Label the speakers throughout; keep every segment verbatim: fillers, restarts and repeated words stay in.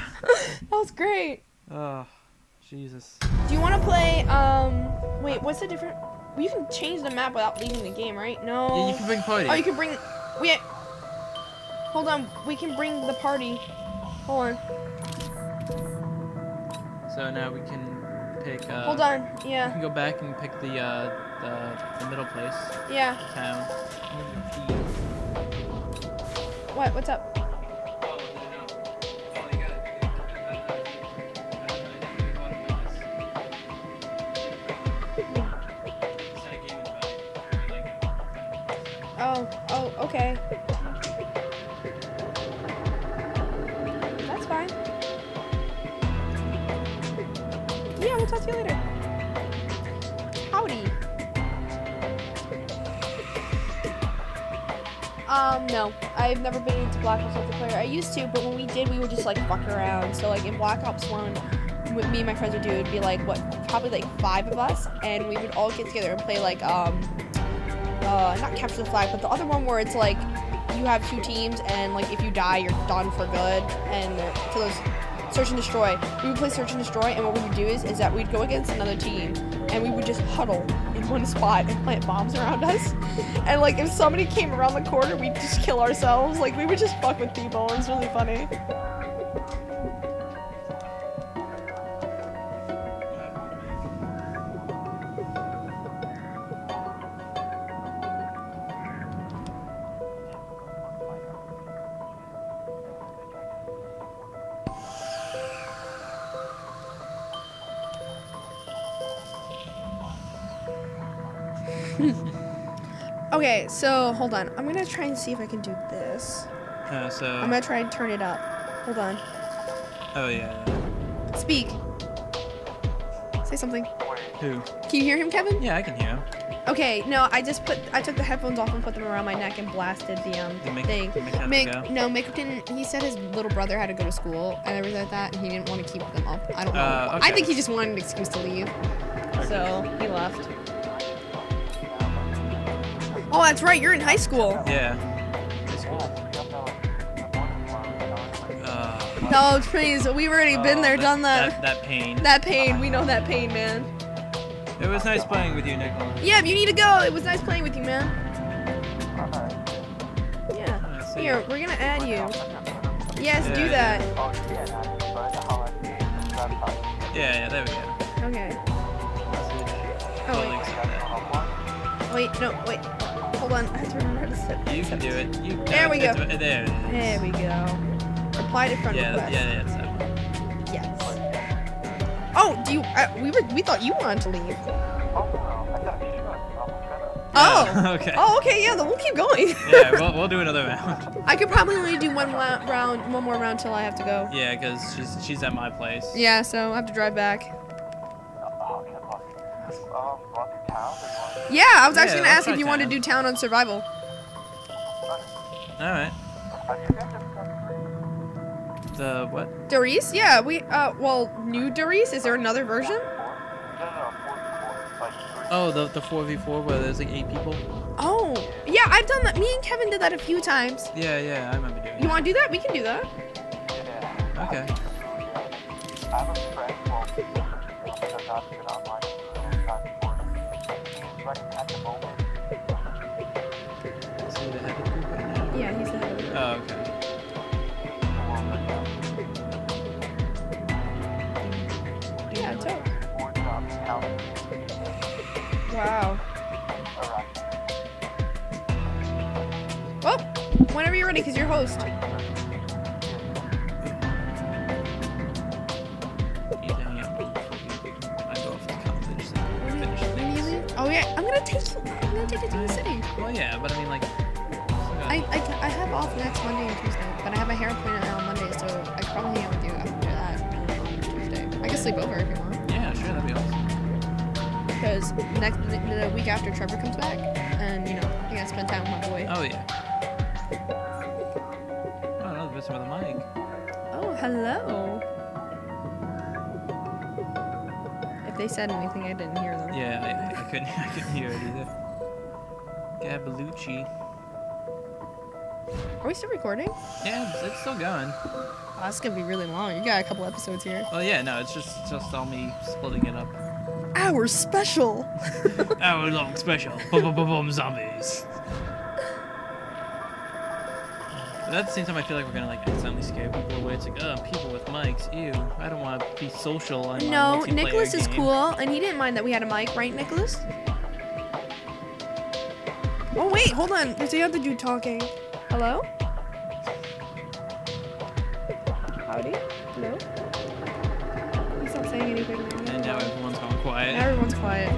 Speaker 1: That was great.
Speaker 2: Oh, Jesus.
Speaker 1: Do you want to play, um, wait, what's the different, well, you can change the map without leaving the game, right? No.
Speaker 2: Yeah, you can bring party.
Speaker 1: Oh, you can bring, we, hold on, we can bring the party. Hold on.
Speaker 2: So now we can pick, uh.
Speaker 1: Hold on,
Speaker 2: We
Speaker 1: yeah.
Speaker 2: can go back and pick the, uh, the, the middle place.
Speaker 1: Yeah.
Speaker 2: Town.
Speaker 1: What, what's up? Oh, oh, okay. That's fine. Yeah, we'll talk to you later. Howdy. Um, no. I've never been into Black Ops multiplayer. I used to, but when we did, we would just like fuck around. So like in Black Ops one, what me and my friends would do, it'd be like, what, probably like five of us, and we would all get together and play like, um, uh, not capture the flag, but the other one where it's like you have two teams and like if you die you're done for good, and to those search and destroy. We would play search and destroy, and what we would do is is that we'd go against another team and we would just huddle in one spot and plant bombs around us. And like if somebody came around the corner, we'd just kill ourselves. Like we would just fuck with people. It was really funny. Okay, so hold on. I'm gonna try and see if I can do this.
Speaker 2: Uh, so.
Speaker 1: I'm gonna try and turn it up. Hold on.
Speaker 2: Oh, yeah.
Speaker 1: Speak. Say something.
Speaker 2: Who?
Speaker 1: Can you hear him, Kevin?
Speaker 2: Yeah, I can hear him.
Speaker 1: Okay, no, I just put, I took the headphones off and put them around my neck and blasted the um
Speaker 2: Did Mick-
Speaker 1: thing.
Speaker 2: did Mick have to
Speaker 1: Mick,
Speaker 2: go?
Speaker 1: no, Mick didn't. He said his little brother had to go to school and everything like that, and he didn't want to keep them up. I don't know.
Speaker 2: Uh,
Speaker 1: I
Speaker 2: okay.
Speaker 1: think he just wanted an excuse to leave, so he left. Oh, that's right. You're in high school.
Speaker 2: Yeah. High school. Uh,
Speaker 1: No, please. We've already been
Speaker 2: oh,
Speaker 1: there, done that.
Speaker 2: that. That pain.
Speaker 1: That pain. We know that pain, man.
Speaker 2: It was nice playing with you, Nicholas.
Speaker 1: Yeah, if you need to go, it was nice playing with you, man. Yeah.
Speaker 2: I see.
Speaker 1: Here, we're gonna add you. Yes,
Speaker 2: Yeah,
Speaker 1: do
Speaker 2: yeah.
Speaker 1: that.
Speaker 2: Yeah, yeah, there we go.
Speaker 1: Okay.
Speaker 2: Oh,
Speaker 1: Oh, wait. Wait, no, wait. Hold on. I have to remember how to set
Speaker 2: You
Speaker 1: set
Speaker 2: can do
Speaker 1: this.
Speaker 2: it. You,
Speaker 1: There we go.
Speaker 2: it's- There it is.
Speaker 1: There we go. Reply to friend
Speaker 2: Yeah,
Speaker 1: request.
Speaker 2: yeah, yeah. So.
Speaker 1: Yes. Oh, do you? Uh, we were. We thought you wanted to leave. Oh.
Speaker 2: okay.
Speaker 1: Oh, okay. Yeah. Then we'll keep going.
Speaker 2: Yeah, we'll, we'll do another round.
Speaker 1: I could probably only do one la round, one more round till I have to go.
Speaker 2: Yeah, because she's she's at my place.
Speaker 1: Yeah. So I have to drive back. Yeah, I was
Speaker 2: Yeah,
Speaker 1: actually gonna
Speaker 2: let's
Speaker 1: ask
Speaker 2: try
Speaker 1: if you wanted to
Speaker 2: town.
Speaker 1: do town on survival.
Speaker 2: All right. The what?
Speaker 1: Doris? Yeah. We. Uh. Well, new Doris. Is there another version?
Speaker 2: Oh, the the four v four where there's like eight people.
Speaker 1: Oh. Yeah. I've done that. Me and Kevin did that a few times.
Speaker 2: Yeah, yeah, I remember doing
Speaker 1: You want to do that? We can do that.
Speaker 2: it. Okay. Is he the head of the group right now?
Speaker 1: Yeah. He's the head of it.
Speaker 2: Oh, okay.
Speaker 1: Yeah. Dope. Wow. Well, whenever you're ready, because you're host.
Speaker 2: Need to hang out with you. I go off to college so finish things.
Speaker 1: Really? Oh yeah, I'm gonna take you. I'm gonna take you to the city.
Speaker 2: Well, yeah, but I mean, like,
Speaker 1: I, I, I have off next Monday and Tuesday, but I have a hair appointment on Monday, so I could probably hang out with you after that on Tuesday. I can sleep over if you want.
Speaker 2: yeah, sure, that'd be awesome.
Speaker 1: Because next the, the week after Trevor comes back, and you know, I gotta spend time with my boy.
Speaker 2: Oh yeah. Oh, another person with a mic.
Speaker 1: Oh, hello. If they said anything, I didn't hear them.
Speaker 2: Yeah, I, I couldn't, I couldn't hear it either. Gabalucci.
Speaker 1: Are we still recording?
Speaker 2: Yeah, it's, it's still going.
Speaker 1: that's gonna be really long. You got a couple episodes here.
Speaker 2: Well, yeah, no, it's just just all me splitting it up.
Speaker 1: Our special.
Speaker 2: Hour long special. Boom, boom, boom, boom, zombies. But at the same time, I feel like we're gonna like accidentally scare people away. It's like, oh, people with mics. Ew, I don't want to be social on my
Speaker 1: No,
Speaker 2: multiplayer
Speaker 1: Nicholas is
Speaker 2: game.
Speaker 1: cool, and he didn't mind that we had a mic, right, Nicholas? Oh wait, hold on. There's the other dude talking. Hello? Howdy? Hello? He's not saying anything.
Speaker 2: And now everyone's gone quiet.
Speaker 1: Now everyone's quiet.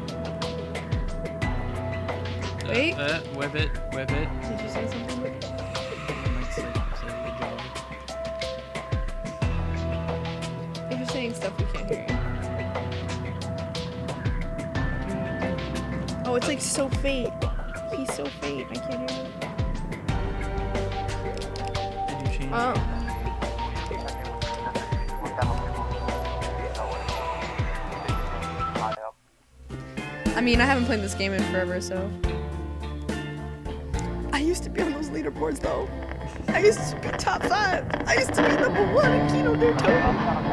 Speaker 2: Uh,
Speaker 1: Wait.
Speaker 2: Uh, whip it, whip it.
Speaker 1: Did you say something?
Speaker 2: Might say, say good job.
Speaker 1: If you're saying stuff, we can't hear you. Oh, it's like so faint. He's so faint. I can't hear him.
Speaker 2: Did you change?
Speaker 1: Oh. I mean, I haven't played this game in forever, so. I used to be on those leaderboards, though. I used to be top five. I used to be number one in Kino Daytona.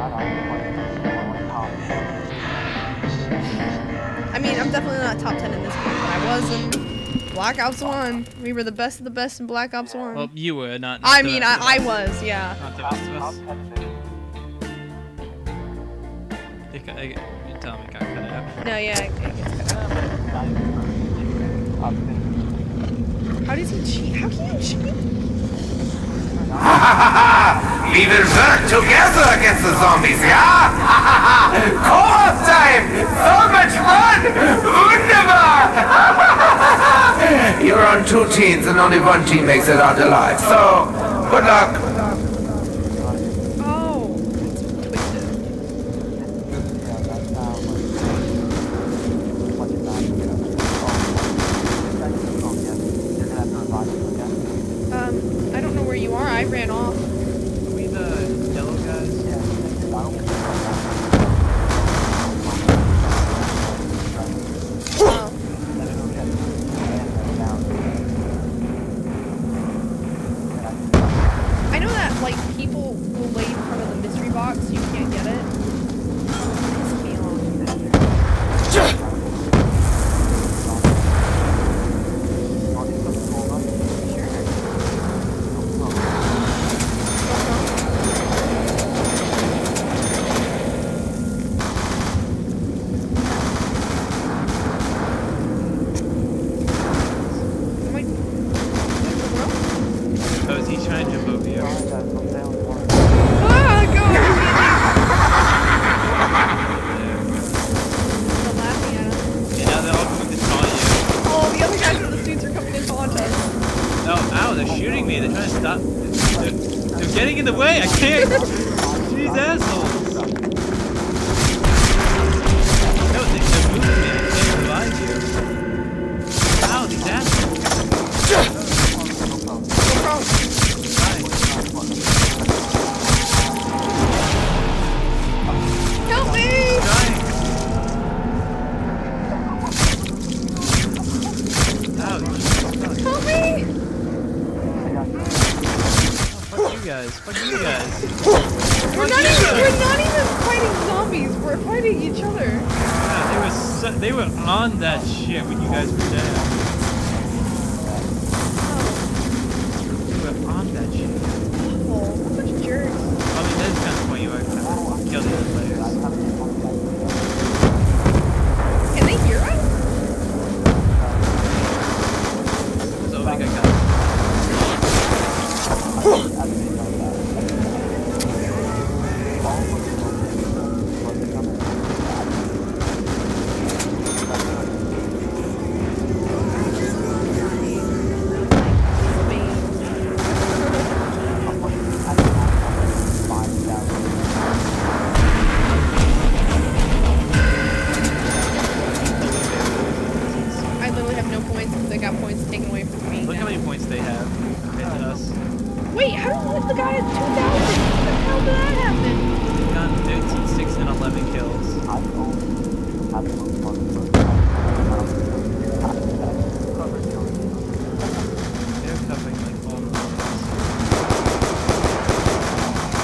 Speaker 1: I mean, I'm definitely not top ten in this game, but I was in Black Ops one. We were the best of the best in Black Ops one.
Speaker 2: Well, you were not. not
Speaker 1: I
Speaker 2: the
Speaker 1: mean,
Speaker 2: rest
Speaker 1: I, I
Speaker 2: of us.
Speaker 1: was, yeah.
Speaker 2: Not the rest of us. It got- it- you tell me, it got cut out.
Speaker 1: No, yeah, it, it gets cut out. How does he cheat? How can you cheat?
Speaker 3: We will work together against the zombies, yeah? Co-op time! So much fun! Wunderbar! You're on two teams and only one team makes it out alive, so good luck.
Speaker 1: Oh, it's twisted. Um, I don't know where you are. I ran off.
Speaker 2: Are we the yellow guys?
Speaker 1: Oh. I know that, like, people will lay in front of the mystery box so you can't get it. Pisses me off. Am I-
Speaker 2: Oh, is he trying to jump over you?
Speaker 1: Ah, go! They're laughing at us.
Speaker 2: Yeah, now they're all coming to taunt you.
Speaker 1: Oh, the other guys with the suits are coming in to haunt us.
Speaker 2: Oh, ow, they're shooting me. They're trying to stop. They're, they're getting in the way. I can't. These assholes. No, they, they're moving me. I can't revive you. Ow, these assholes. Fine.
Speaker 1: Help me!
Speaker 2: Trying. Ouch.
Speaker 1: Help me!
Speaker 2: Fuck you guys. Fuck you guys.
Speaker 1: We're not even, we're not even fighting zombies. We're fighting each other.
Speaker 2: Yeah, they were so, they were on that shit when you guys were dead. They were on that shit.
Speaker 1: Oh, what a bunch of jerks.
Speaker 2: I mean, that's kind of the point you are kill the other players.
Speaker 1: Can they hear us?
Speaker 2: So I think I got it.
Speaker 1: I literally have no points because I got points taken away from me.
Speaker 2: Look
Speaker 1: now.
Speaker 2: how many points they have compared to us.
Speaker 1: Wait, how did the guy at two thousand? How did that happen?
Speaker 2: They've gotten thirteen, six, and eleven kills. They're covering like all the points.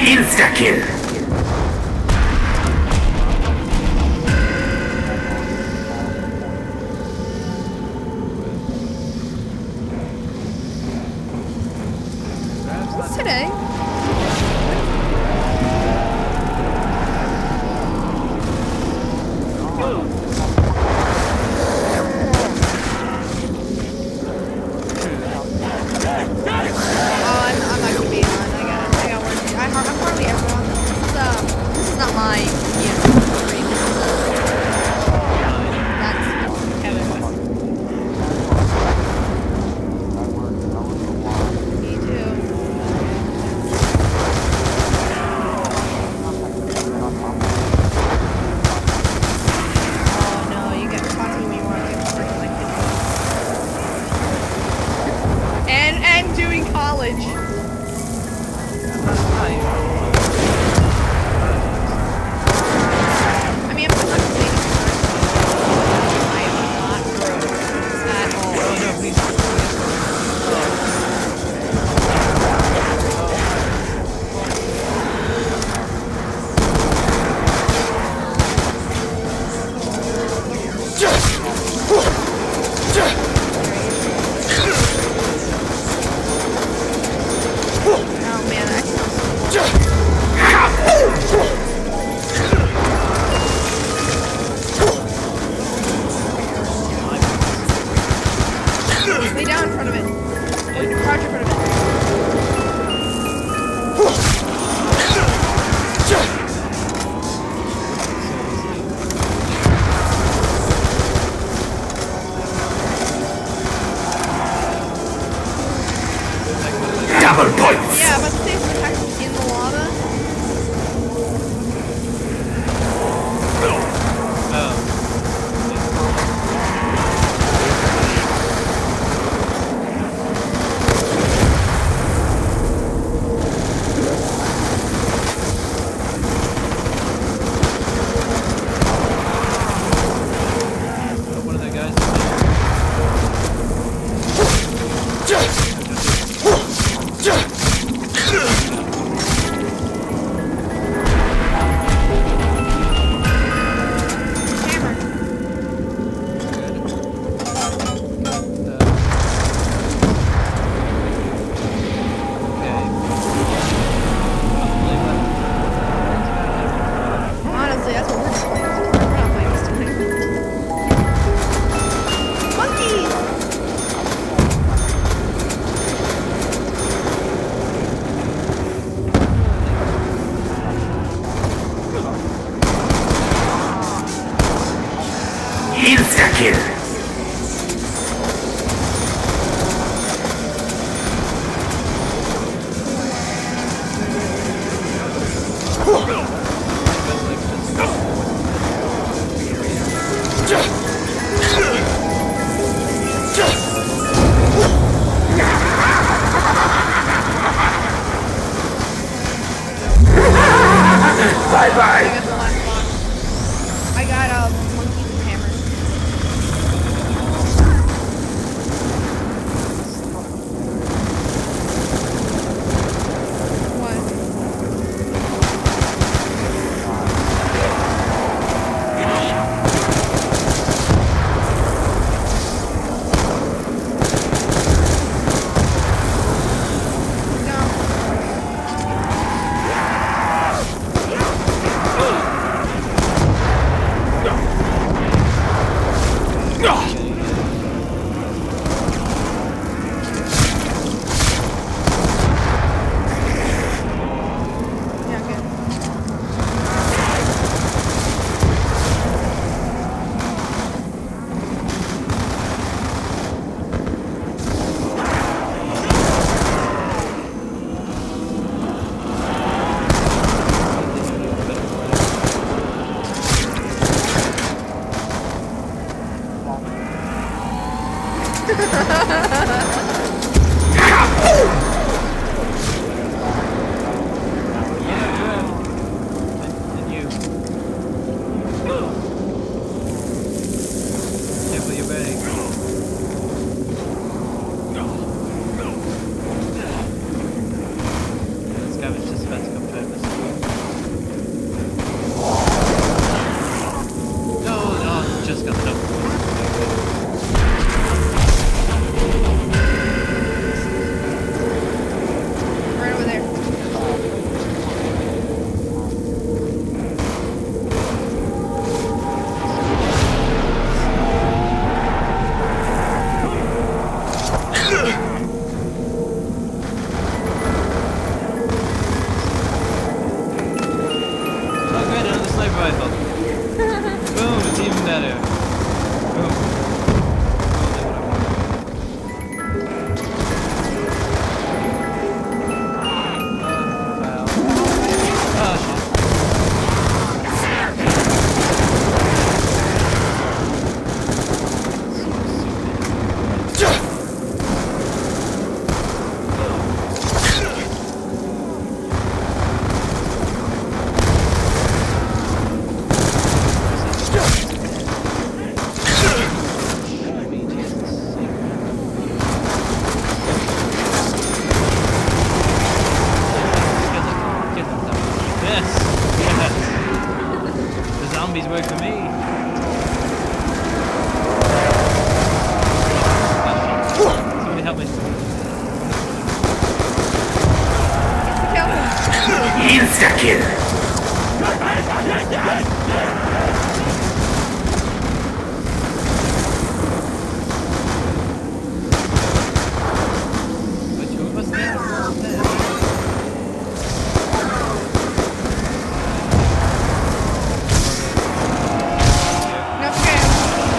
Speaker 3: Insta-kill.
Speaker 1: What's today?
Speaker 3: Double points!
Speaker 1: Yeah, but they attack in the lava.
Speaker 2: One of the guys.
Speaker 1: Honestly, that's what we're just playing. We're not playing this tonight. Monkeys!
Speaker 3: Insta-kill. Bye
Speaker 1: I
Speaker 3: bye.
Speaker 1: got the last box. I got uh, monkeys and hammers. What? No.
Speaker 2: zombies work for me. Somebody help me.
Speaker 3: Insta-kill!
Speaker 2: But two of us there?
Speaker 1: No, it's okay.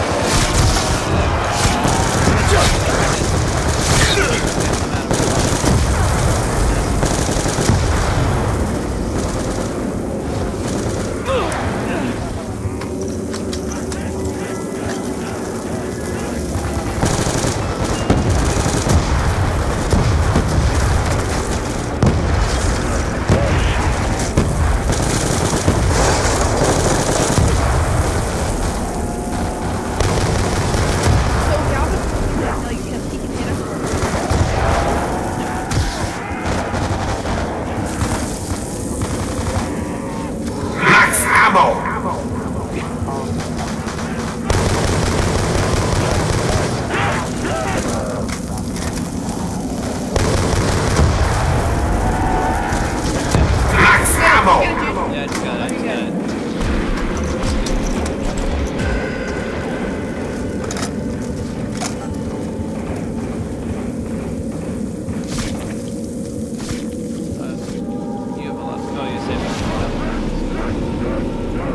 Speaker 1: So Galvin, like, he can he can hit us.
Speaker 3: Max ammo! Max ammo!
Speaker 1: Get it, dude.
Speaker 2: Yeah, I just got it. I just got it. Uh, you have a lot. Oh, you saved it.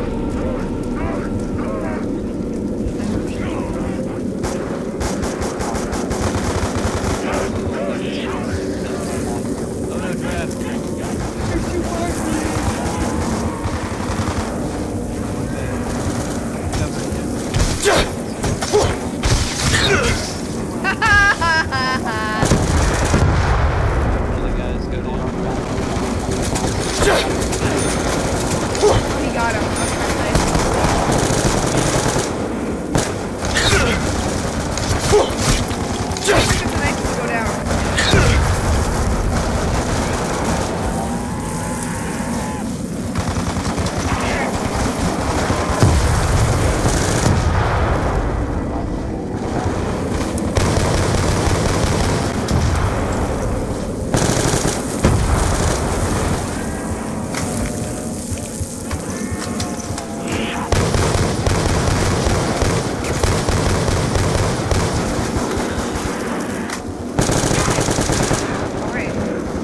Speaker 2: Oh no, draft. Other guys go down.
Speaker 1: He got him. Okay, nice. It's nice to go down. Alright.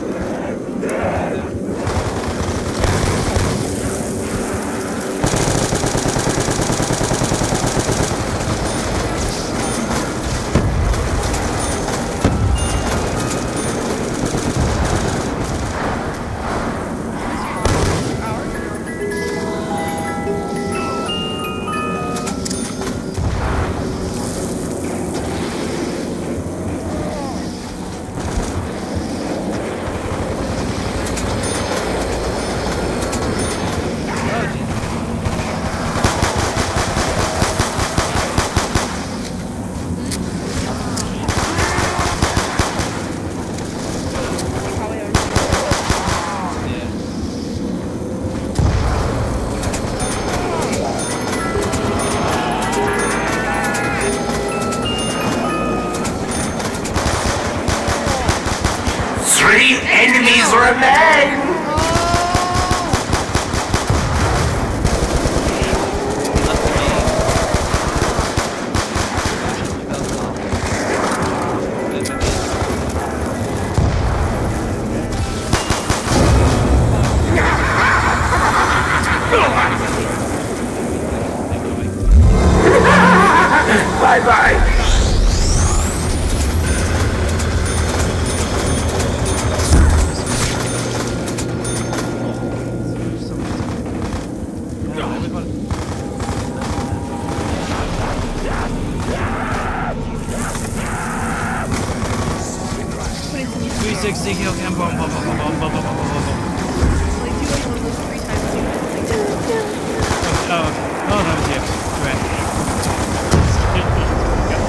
Speaker 1: Probably already.
Speaker 2: Yeah.
Speaker 3: Three enemies remain! Bye-bye!
Speaker 2: three sixty kill cam bomb bomb bomb bomb bomb bomb bomb bomb bomb.
Speaker 1: Like, do like one of those three times.
Speaker 2: Oh, oh, that was you. Right.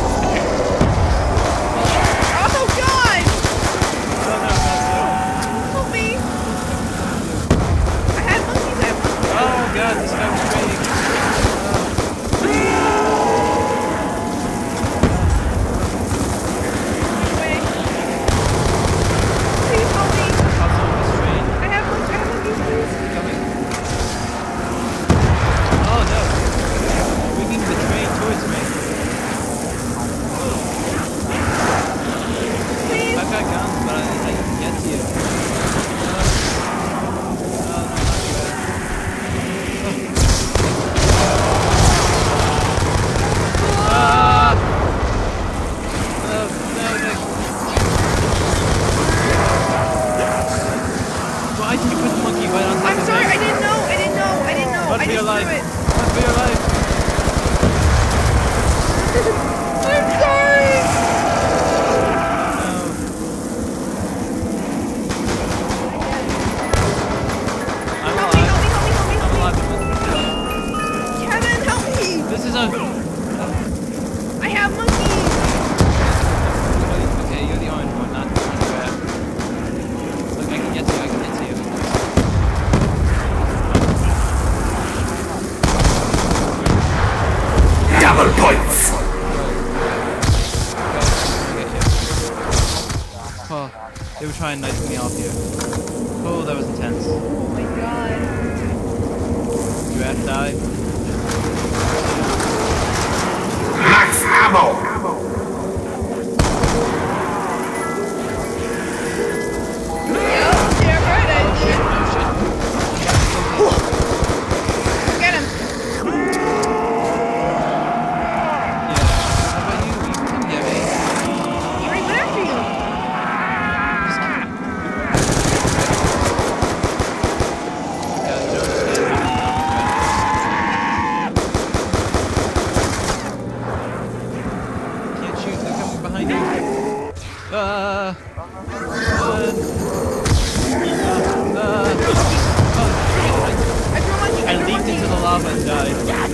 Speaker 2: Why did you put the monkey right on top
Speaker 1: I'm
Speaker 2: of
Speaker 1: sorry,
Speaker 2: him?
Speaker 1: I didn't know, I didn't know, I didn't know.
Speaker 2: Run
Speaker 1: I
Speaker 2: for your
Speaker 1: just
Speaker 2: life.
Speaker 1: threw it.
Speaker 2: Run for your life.
Speaker 1: I'm sorry.
Speaker 2: I'm
Speaker 1: Help me,
Speaker 2: alive.
Speaker 1: help me, help me, help me,
Speaker 2: I'm
Speaker 1: help
Speaker 2: alive.
Speaker 1: me. Kevin, help me.
Speaker 2: This is a...
Speaker 1: I have monkeys.
Speaker 2: Okay, you're the orange one, not the one red. Look, I can get to you, I can get to you.
Speaker 3: Double points.
Speaker 2: Oh, they were trying to knife me off here. Oh, that was intense.
Speaker 1: Oh my god.
Speaker 2: Giraffe died.
Speaker 3: Max ammo.
Speaker 1: Yep, you're right, I
Speaker 2: Oh shit,
Speaker 1: did.
Speaker 2: oh shit.
Speaker 1: Get him.
Speaker 2: Yeah. How about you? You can come get me.
Speaker 1: He already went after you.
Speaker 2: Yeah, no, just get me. Can't shoot, they're coming behind you. Uh, run. Uh, uh, oh,
Speaker 1: I threw a monkey.
Speaker 2: I, I
Speaker 1: threw a
Speaker 2: leaped
Speaker 1: monkey.
Speaker 2: into the lava and died.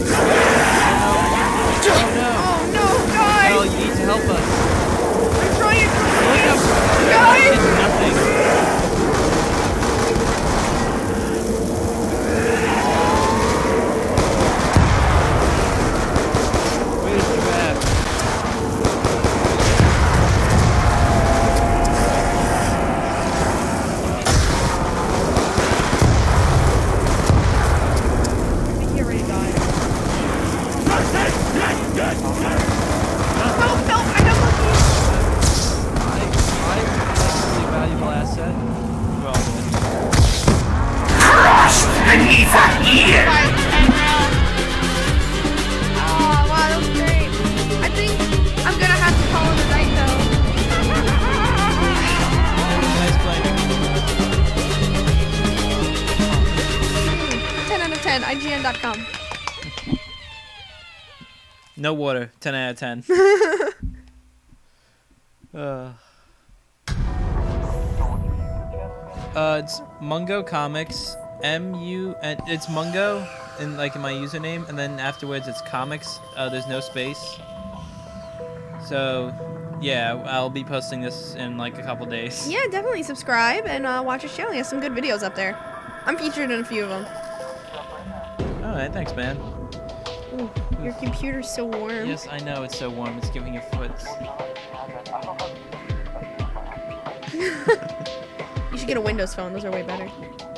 Speaker 2: Oh no.
Speaker 1: Oh no,
Speaker 2: Oh
Speaker 1: guys.
Speaker 2: no. Oh, you need to help us.
Speaker 1: I'm trying.
Speaker 2: Look up.
Speaker 1: Guys.
Speaker 2: It's nothing. Where's Giraffe?
Speaker 1: I think he already died. Help, help, I have monkeys.
Speaker 2: I, I that's a really valuable asset. Well,
Speaker 3: Crushed beneath a heel.
Speaker 1: Five, ten now. Oh, wow, that was great. I think I'm gonna have to call it a night though.
Speaker 2: nice playing.
Speaker 1: ten out of ten, I G N dot com.
Speaker 2: No water. ten out of ten. uh. Uh, it's Mungo Comics. M U and it's Mungo in like in my username, and then afterwards it's comics. Uh, there's no space. So, yeah, I'll be posting this in like a couple days.
Speaker 1: Yeah, definitely subscribe and uh, watch his channel. He has some good videos up there. I'm featured in a few of them.
Speaker 2: All right, thanks, man.
Speaker 1: Ooh, your computer's so warm.
Speaker 2: Yes, I know it's so warm. It's giving you foots.
Speaker 1: You should get a Windows phone. Those are way better.